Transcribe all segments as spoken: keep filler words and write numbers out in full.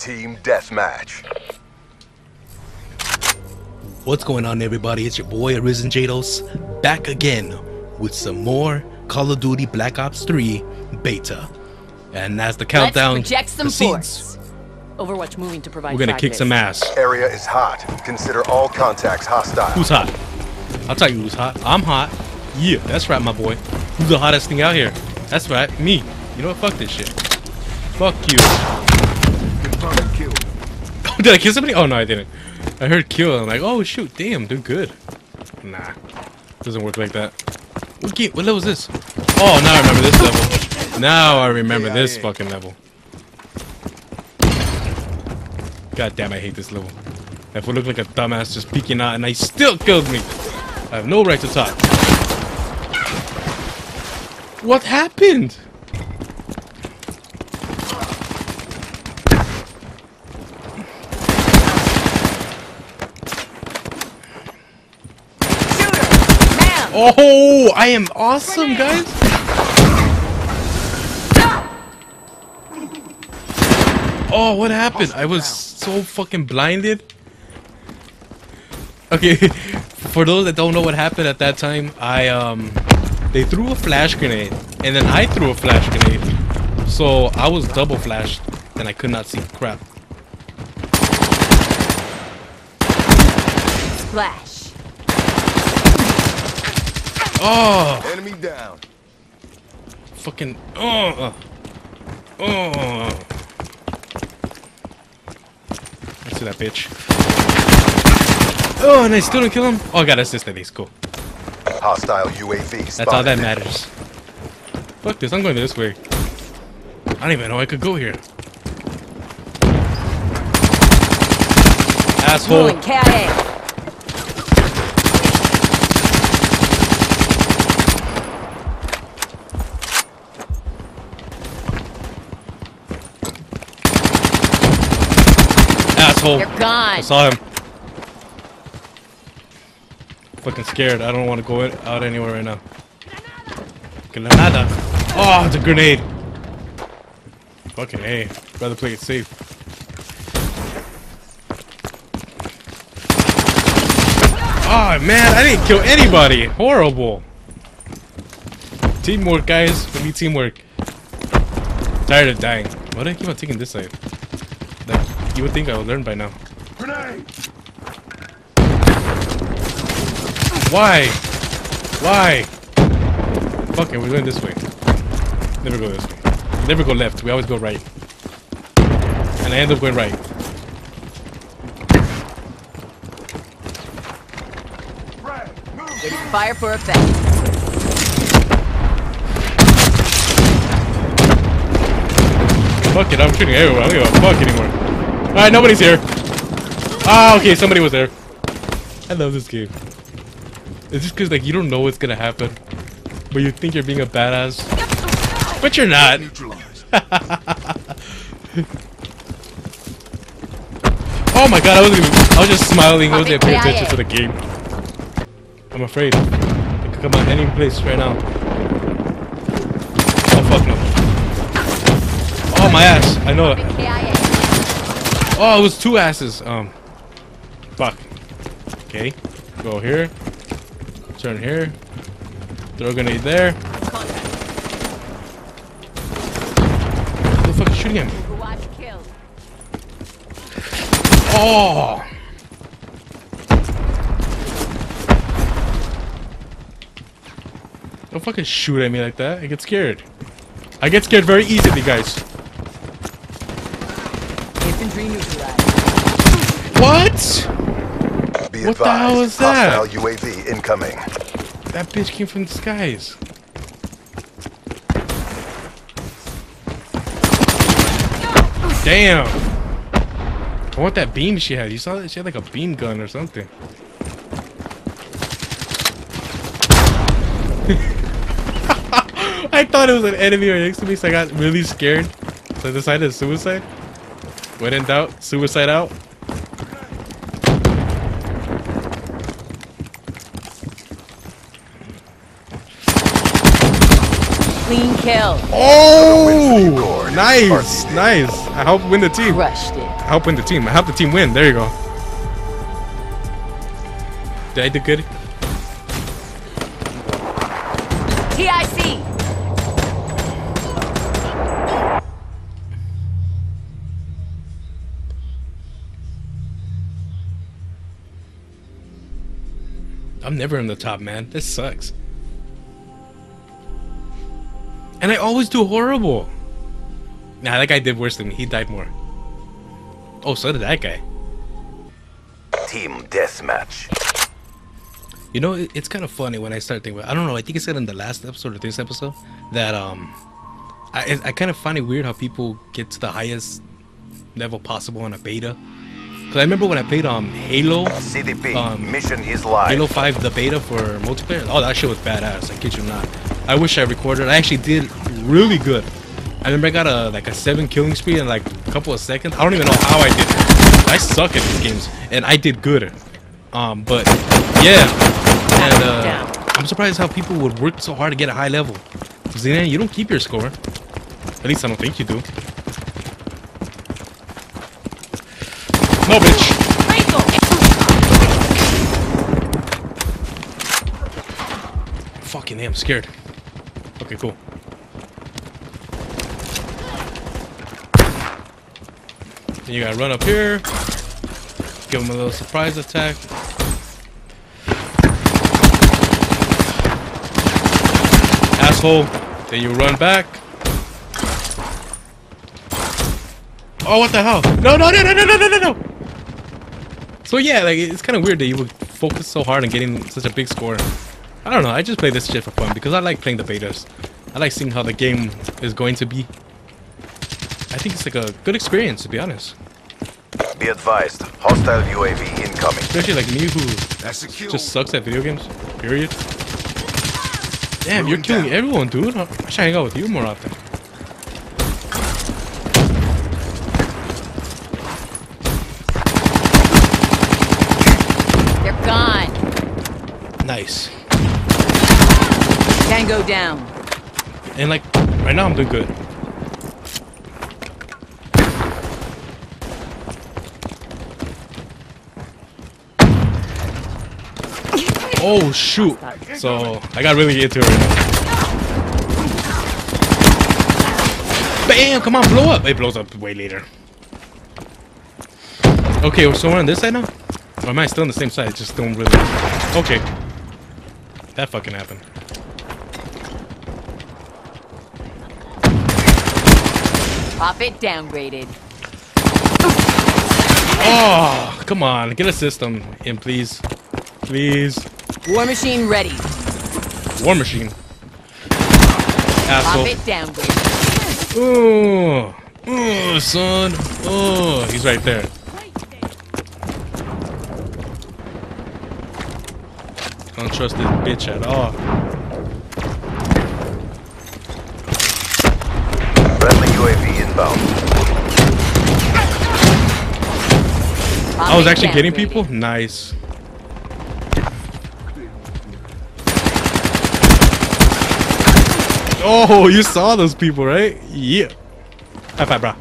Team Deathmatch. What's going on, everybody? It's your boy Arisen Jados back again with some more Call of Duty Black Ops three beta. And as the countdown Let's project some proceeds, force. Overwatch moving to provide. we're gonna kick practice. some ass. Area is hot. Consider all contacts hostile. Who's hot? I'll tell you who's hot. I'm hot. Yeah, that's right, my boy. Who's the hottest thing out here? That's right, me. You know what? Fuck this shit. Fuck you. Did I kill somebody? Oh no, I didn't. I heard kill. I'm like, oh shoot, damn, they're good. Nah, doesn't work like that. What game? What level is this? Oh, now I remember this level. Now I remember this fucking level. God damn, I hate this level. If I look like a dumbass just peeking out and he still killed me. I have no right to talk. What happened? Oh, I am awesome, guys. Oh, what happened? I was so fucking blinded. Okay, for those that don't know what happened at that time, I um they threw a flash grenade and then I threw a flash grenade. So I was double flashed and I could not see crap. Splash. Oh! Enemy down. Fucking oh! Oh! I see that bitch. Oh, and I still didn't kill him. Oh, I got assist at least. Cool. Hostile U A V. That's all that matters. Fuck this. I'm going this way. I don't even know I could go here. Asshole. Moving K I A. Asshole. They're gone. I saw him. Fucking scared. I don't want to go in, out anywhere right now. Granada. Oh, it's a grenade. Fucking A. Rather play it safe. Oh man, I didn't kill anybody. Horrible. Teamwork, guys. We need teamwork. Tired of dying. Why do I keep on taking this side? That, you would think I would learn by now. Grenade. Why? Why? Fuck it, we're going this way. Never go this way. Never go left. We always go right. And I end up going right. Fire for effect. Fuck it, I'm shooting everywhere. I don't give a fuck anymore. Alright, nobody's here. Ah, okay, somebody was there. I love this game. It's just because, like, you don't know what's gonna happen. But you think you're being a badass. But you're not. Oh my god, I wasn't even. I was just smiling. I wasn't paying attention to the game. I'm afraid. It could come out any place right now. Oh fuck no. Oh my ass. I know it. Oh, it was two asses. Um. Fuck. Okay. Go here. Turn here. Throw a grenade there. Who the fuck is shooting at me? Oh! Don't fucking shoot at me like that. I get scared. I get scared very easily, guys. Infantry neutralized. What? Be What the hell is that? Hostile U A V incoming. That bitch came from the skies. Damn. I want that beam she had. You saw that? She had like a beam gun or something. I thought it was an enemy right next to me, so I got really scared. So I decided suicide. When in doubt, suicide out. Clean kill. Oh, nice, nice. I hope win the team. Crushed it. helping the team. I helped the team win. There you go. Did I do good? T I C. I'm never in the top, man. This sucks. And I always do horrible. Nah, that guy did worse than me. He died more. Oh, so did that guy. Team deathmatch. You know, it, it's kind of funny when I start thinking about it. I don't know, I think I said in the last episode or this episode that um I, I kind of find it weird how people get to the highest level possible on a beta. Because I remember when I played um Halo, C D P. Um, Mission is live. Halo five, the beta for multiplayer. Oh, that shit was badass. I kid you not. I wish I recorded. I actually did really good. I remember I got a like a seven killing spree in like a couple of seconds. I don't even know how I did it. I suck at these games, and I did good. Um, but yeah, and uh, I'm surprised how people would work so hard to get a high level. Because then you don't keep your score. At least I don't think you do. No, bitch. Fucking damn, I'm scared. Okay, cool. Then you gotta run up here. Give him a little surprise attack. Asshole. Then you run back. Oh, what the hell? No, no, no, no, no, no, no, no, no. So yeah, like it's kind of weird that you would focus so hard on getting such a big score. I don't know. I just play this shit for fun because I like playing the betas. I like seeing how the game is going to be. I think it's like a good experience, to be honest. Be advised, hostile U A V incoming. Especially like me who Execute. just sucks at video games. Period. Damn, you're killing everyone, dude. I should hang out with you more often. They're gone. Nice. Tango down. And like, right now I'm doing good. Oh shoot! So I got really into it right now. Bam! Come on, blow up! It blows up way later. Okay, so we're on this side now? Or am I still on the same side? Just don't really... Okay. That fucking happened. Profit downgraded. Oh, come on. Get a system in, please. Please. War machine ready. War machine. Asshole. Profit downgraded. Oh, oh, son. Oh, he's right there. I don't trust this bitch at all. Friendly U A V inbound. I was actually getting people? Nice. Oh, you saw those people, right? Yeah. High five, bro.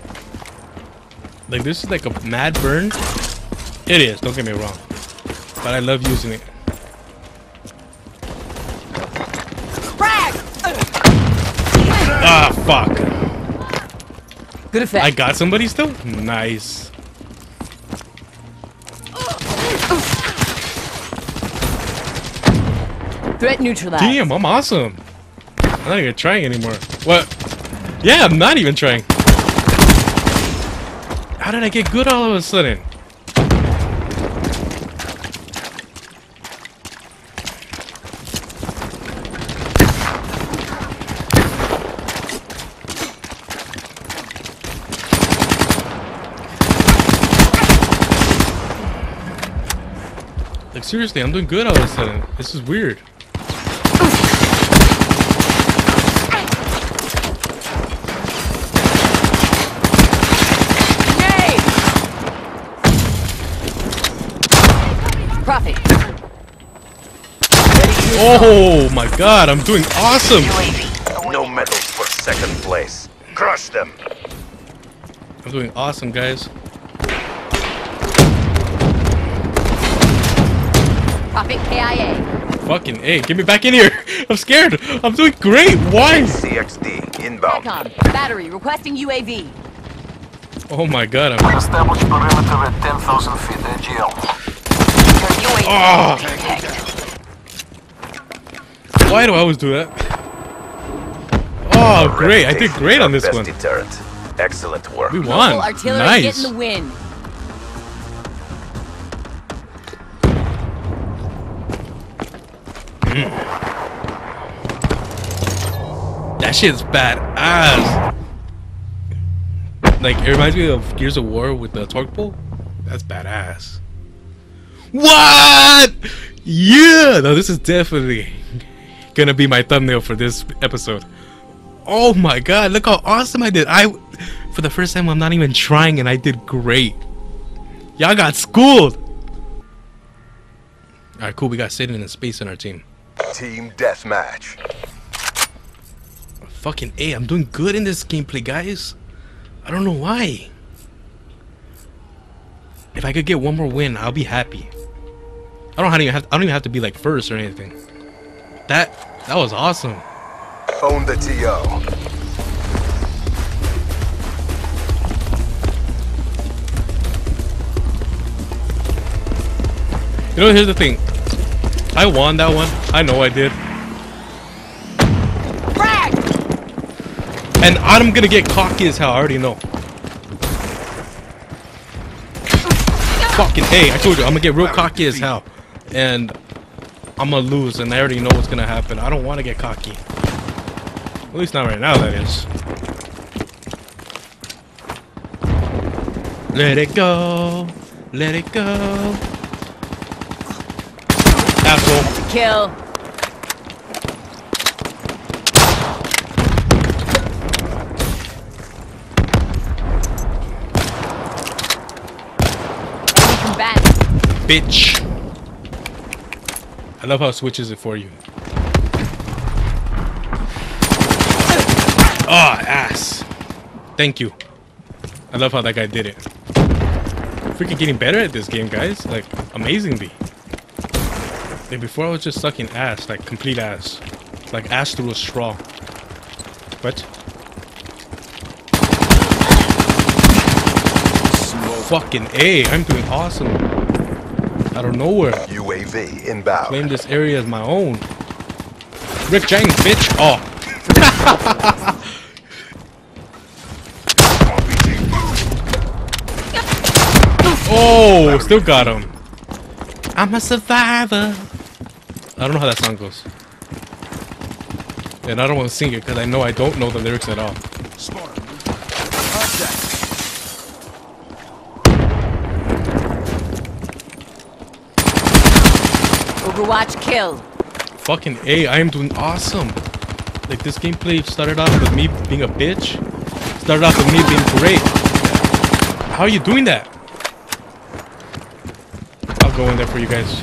Like, this is like a mad burn. It is, don't get me wrong. But I love using it. Ah, fuck. Good effect. I got somebody still? Nice. Threat neutralized. Damn, I'm awesome. I'm not even trying anymore. What? Yeah, I'm not even trying. How did I get good all of a sudden? Like, seriously, I'm doing good all of a sudden. This is weird. Profit. Oh my god, I'm doing awesome! No medals for second place. Crush them. I'm doing awesome, guys. Drop it, K I A. Fucking A, get me back in here. I'm scared. I'm doing great. Why? C X D inbound. Satcom, battery, requesting U A V. Oh my god, I'm... Establish perimeter at ten thousand feet, A G L. Your U A V Ah. detected. Why do I always do that? Oh, great. I did great on this Best one. deterrent. Excellent work. We won. Mobile artillery Nice. getting the win. That shit's badass. Like, it reminds me of Gears of War with the torque pole. That's badass. What? Yeah! No, this is definitely gonna be my thumbnail for this episode. Oh my god, look how awesome I did. I, for the first time, I'm not even trying and I did great. Y'all got schooled. Alright, cool. We got Satan in space on our team. Team deathmatch. Fucking A, I'm doing good in this gameplay, guys. I don't know why. If I could get one more win, I'll be happy. I don't even have I don't even have to be like first or anything. That that was awesome. Own the T O. You know, here's the thing. I won that one. I know I did. Frag! And I'm gonna get cocky as hell. I already know. Fucking A, I told you, I'm gonna get real cocky as hell. And I'm gonna lose, and I already know what's gonna happen. I don't wanna get cocky. At least not right now, that is. Let it go. Let it go. Asshole. Kill. Bitch. I love how it switches it for you. Oh, ass. Thank you. I love how that guy did it. Freaking getting better at this game, guys. Like, amazingly. Like, before I was just sucking ass. Like, complete ass. Like, ass through a straw. What? Fucking A. I'm doing awesome. Out of nowhere. U A V inbound. Claim this area as my own. Rick James, bitch. Oh. Oh, still got him. I'm a survivor. I don't know how that song goes. And I don't want to sing it because I know I don't know the lyrics at all. Overwatch kill. Fucking A, I am doing awesome. Like, this gameplay started off with me being a bitch. Started off with me being great. How are you doing that? I'll go in there for you guys.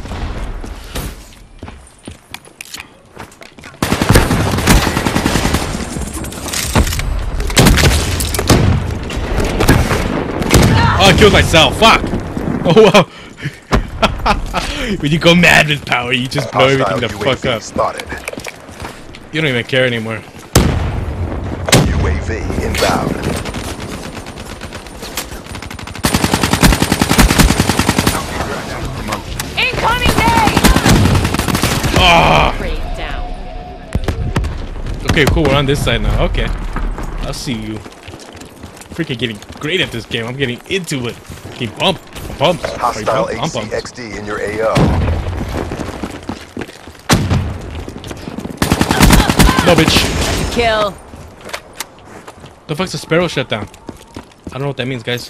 Oh, I killed myself. Fuck. Oh, wow. When you go mad with power, you just blow everything the fuck up. Spotted. You don't even care anymore. U A V inbound. Incoming day! Ah. Raid down. Okay, cool. We're on this side now. Okay. I'll see you. Freaking getting great at this game. I'm getting into it. Getting bump. Bumps. Hostile Bump, bump, H C X D in your A O. No, bitch. Kill. The fuck's a sparrow shutdown? I don't know what that means, guys.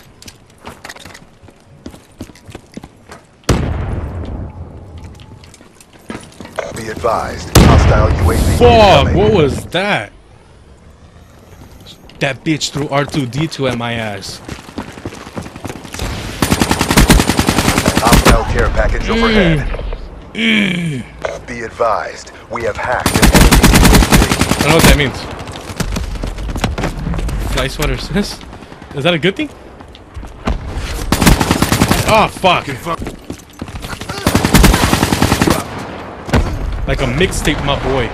Be advised. Hostile U A V. Fuck, incoming. what was that? That bitch threw R two D two at my ass. Hostile care package overhead. Mm. Be advised. We have hacked an enemy U A V. I don't know what that means. Fly swatter says? Is that a good thing? Oh, fuck. Like a mixtape, my boy.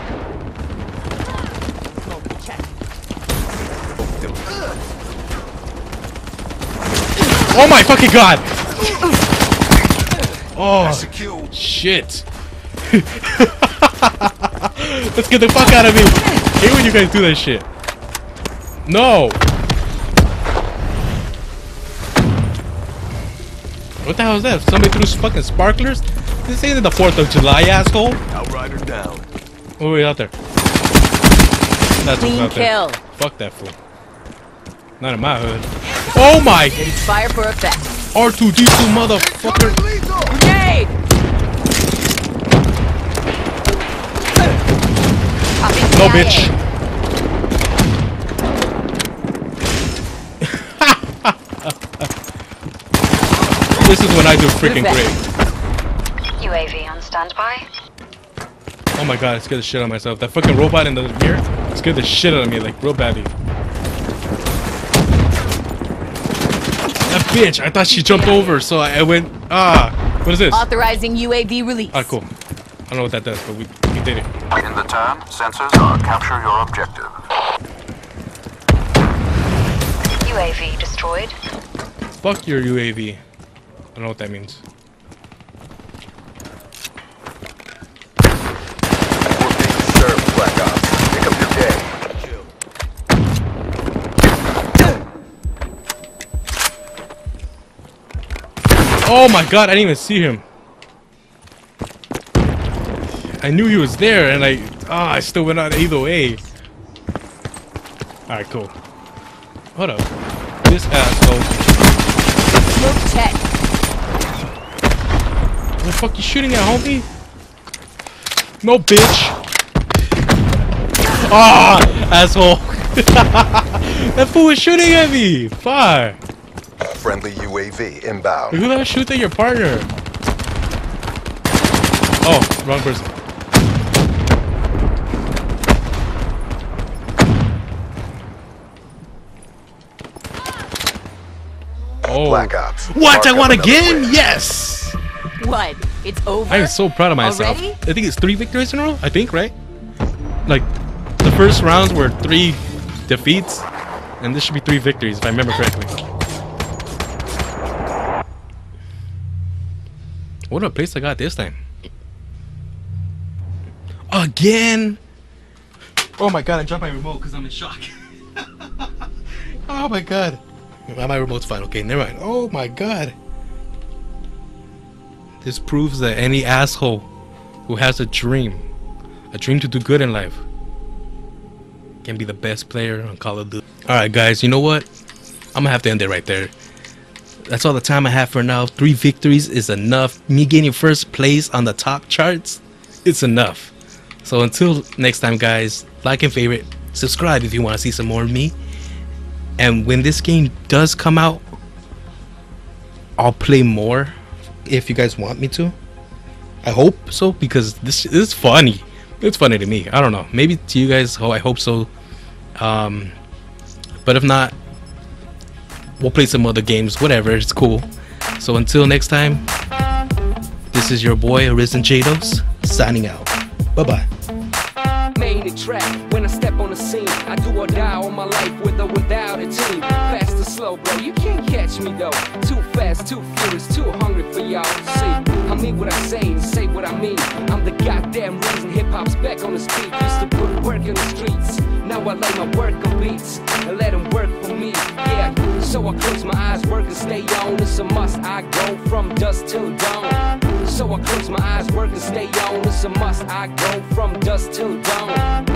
Oh my fucking god! Oh shit! Let's get the fuck out of me! I hate when you guys do that shit. No! What the hell is that? Somebody threw fucking sparklers? This ain't the fourth of July, asshole! Outrider down. Oh, wait, out there. That's Clean out there. kill. Fuck that fool. Not in my hood. Oh my! Ready fire for effect. R two D two motherfucker! Grenade! Popping No, K I A. bitch. This is when I do freaking great. U A V on standby. Oh my god, I scared the shit out of myself. That fucking robot in the mirror scared the shit out of me, like, real badly. That bitch, I thought she jumped over, so I, I went, ah, what is this? Authorizing U A V release. Ah, cool. I don't know what that does, but we, we did it. In the turn, sensors are capture your objective. U A V destroyed. Fuck your U A V. I don't know what that means. We're being served, Black Ops. Pick up your day. Oh my god, I didn't even see him. I knew he was there, and I, ah, I still went out either way. Alright, cool. Hold up. This asshole. Smoke check. What the fuck you shooting at, homie? No, bitch. Ah, asshole. That fool was shooting at me. Fuck. Friendly U A V inbound. Who the hell shoot at your partner? Oh, wrong person. Oh. Black Ops. What? Mark I up won another again? win. Yes! What? It's over? I am so proud of myself. Already? I think it's three victories in a row. I think, right? Like, the first rounds were three defeats, and this should be three victories, if I remember correctly. What a place I got this time. Again? Oh my god, I dropped my remote because I'm in shock. Oh my god. My remote's fine. Okay, never mind. Oh my god. This proves that any asshole who has a dream, a dream to do good in life, can be the best player on Call of Duty. Alright guys, you know what? I'm gonna have to end it right there. That's all the time I have for now. Three victories is enough. Me getting first place on the top charts, it's enough. So until next time guys, like and favorite, subscribe if you want to see some more of me. And when this game does come out, I'll play more if you guys want me to. I hope so, because this, this is funny. It's funny to me. I don't know. Maybe to you guys, oh, I hope so. Um, but if not, we'll play some other games. Whatever, it's cool. So until next time, this is your boy Arisen Jados signing out. Bye bye. Made it track when I step on the scene. I do or die all my life with or without a team. Fast or slow, bro, you can't catch me though. Too fast, too furious, too hungry for y'all to see. I mean what I say and say what I mean. I'm the goddamn reason hip-hop's back on the street. Used to put work in the streets. Now I lay my work on beats and let them work for me. Yeah, so I close my eyes, work and stay on. It's a must, I go from dusk till dawn. So I close my eyes, work and stay on. It's a must, I go from dusk till dawn.